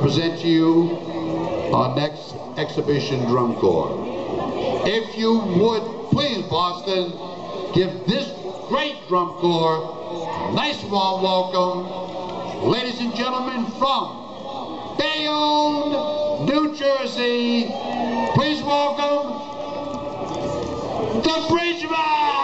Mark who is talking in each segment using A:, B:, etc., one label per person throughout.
A: present to you our next exhibition drum corps. If you would, please, Boston, give this great drum corps a nice warm welcome. Ladies and gentlemen, from Bayonne, New Jersey, please welcome the Bridgemen!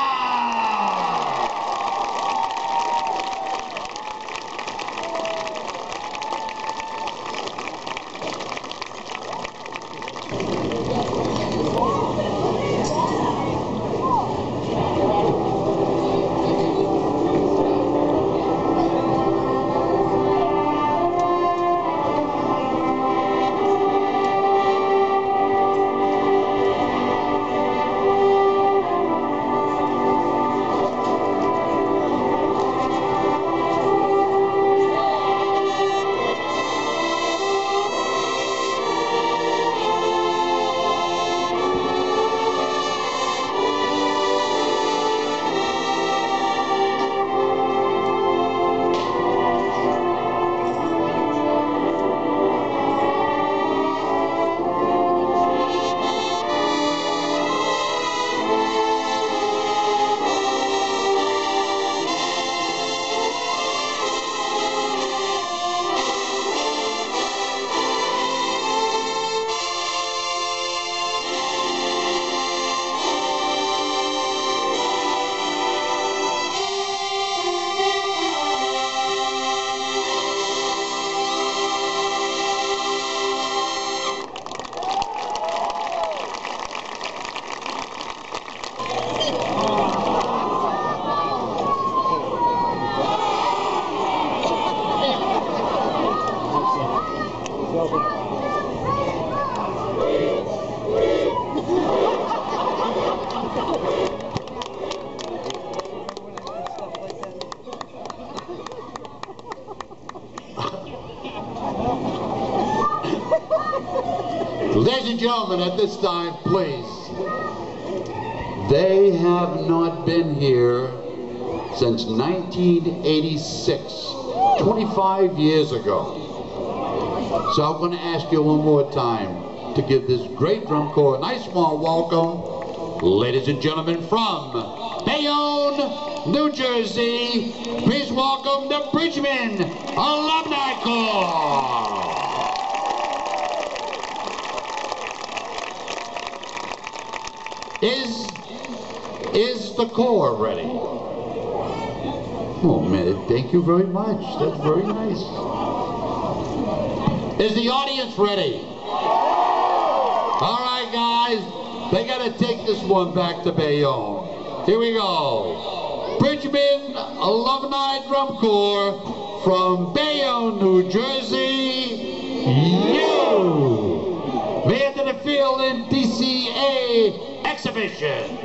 A: Ladies and gentlemen, at this time, please, they have not been here since 1986, 25 years ago. So I'm going to ask you one more time to give this great drum corps a nice warm welcome. Ladies and gentlemen, from Bayonne, New Jersey, please welcome the Bridgemen Alumni Corps. Is the corps ready? Oh man, thank you very much. That's very nice. Is the audience ready? All right, guys, they got to take this one back to Bayonne. Here we go. Bridgemen Alumni Drum Corps from Bayonne, New Jersey. You! They enter the field in DCA exhibition.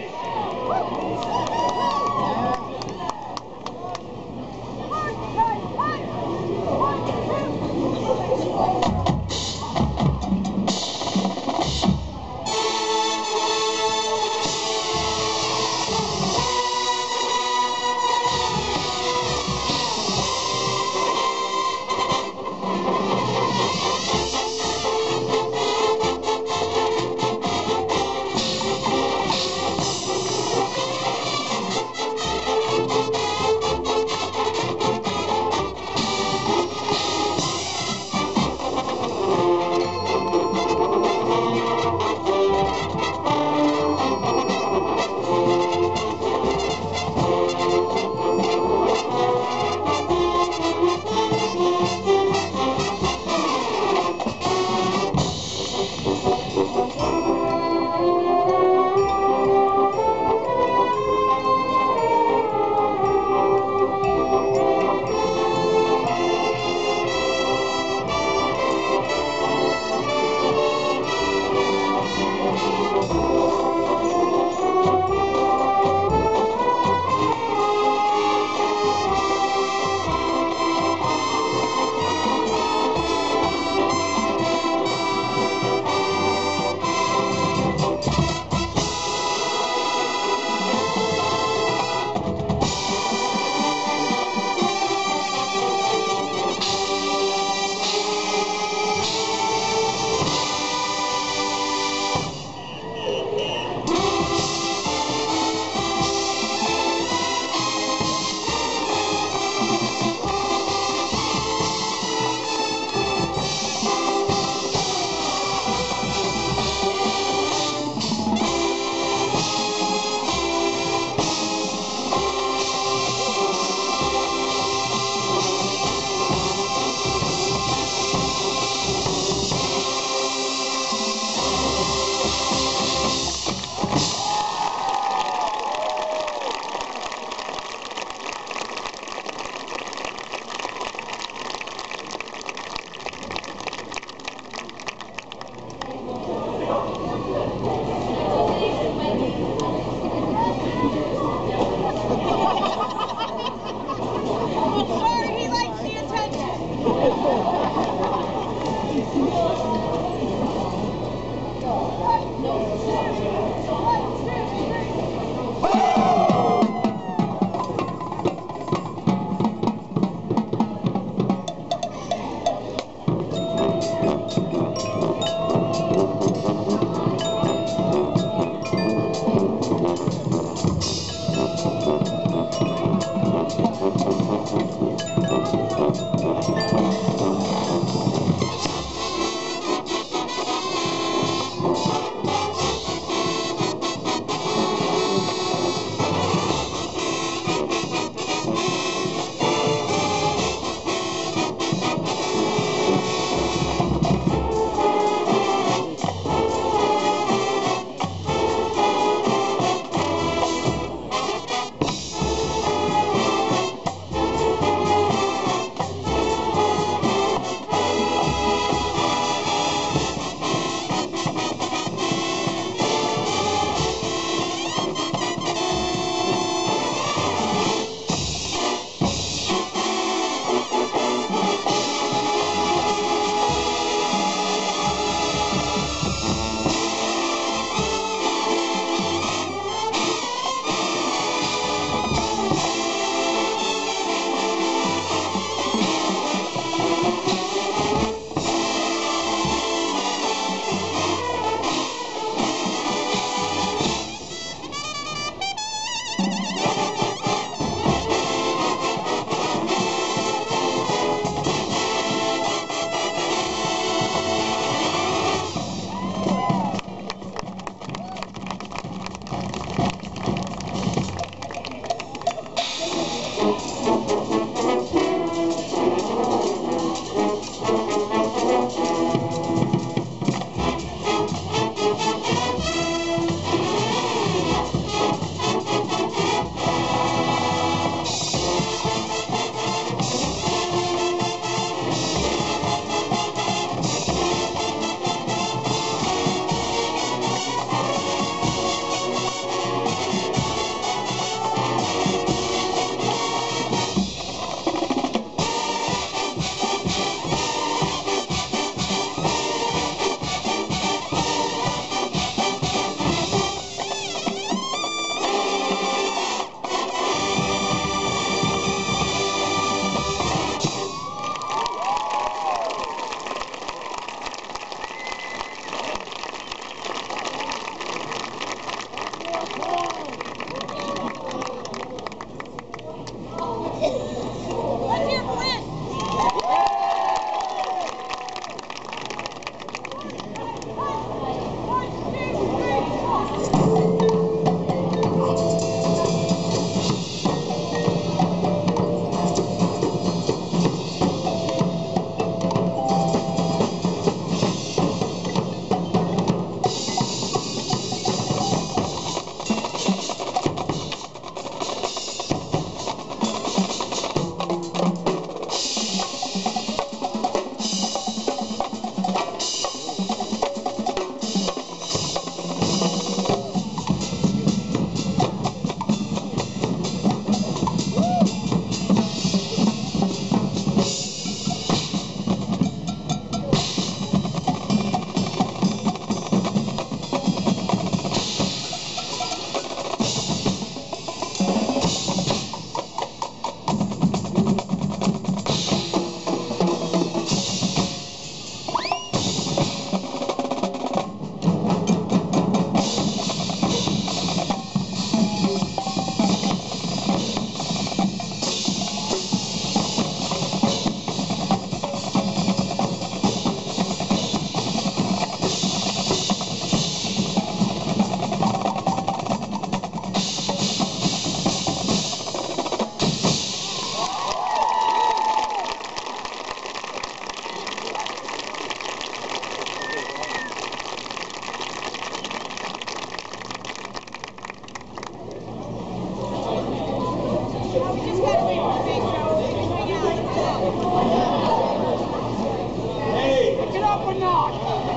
B: up or not?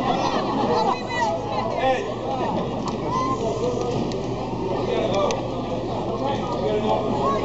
B: Ed. We gotta go. We gotta go.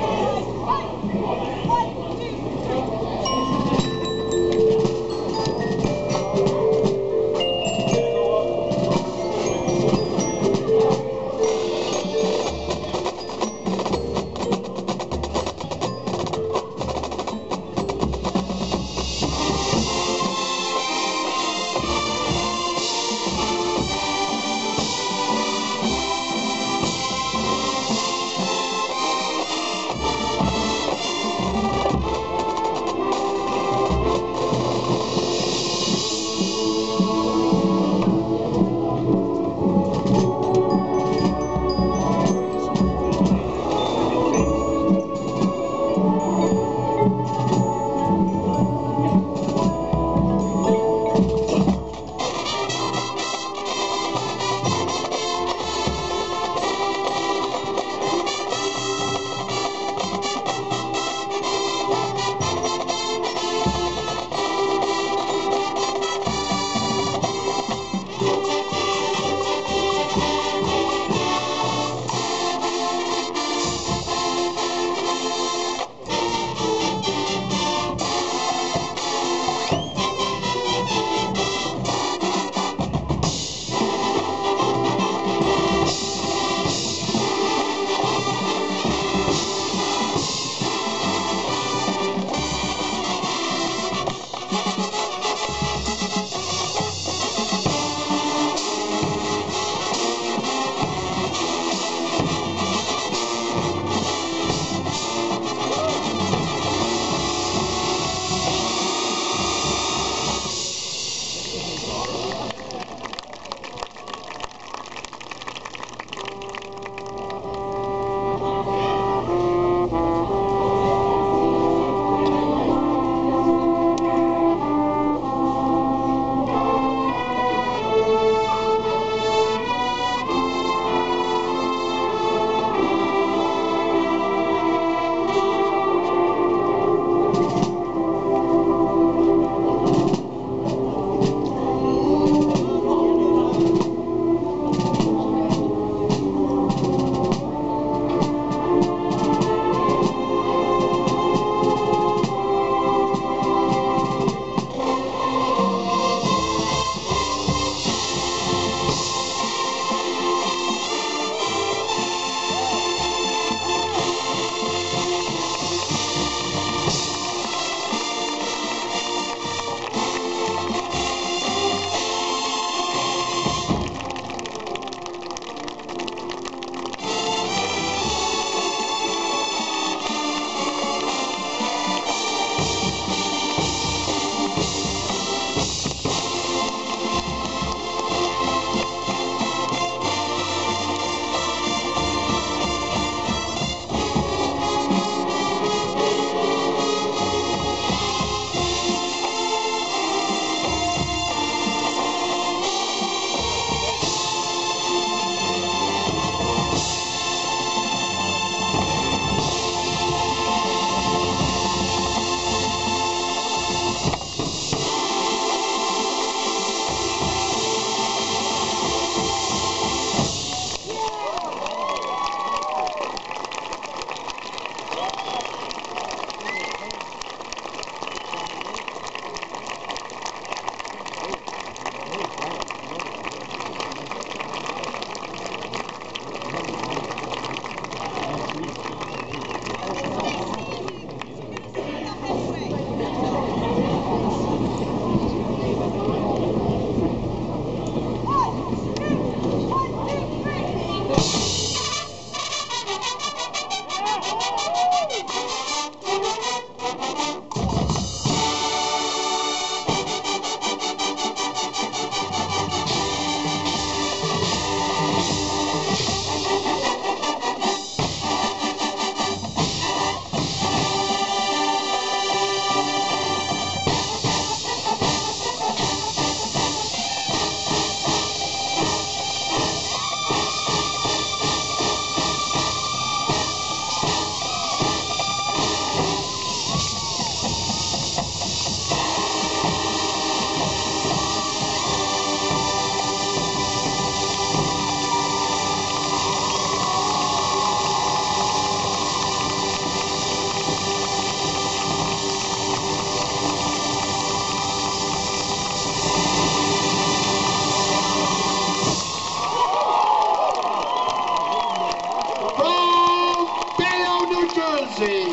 A: Jersey,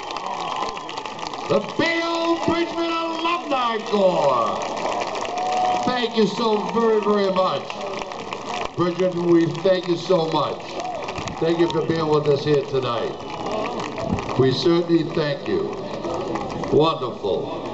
A: the Bayonne Bridgemen Alumni Corps. Thank you so very, very much. Bridgemen, we thank you so much. Thank you for being with us here tonight. We certainly thank you. Wonderful.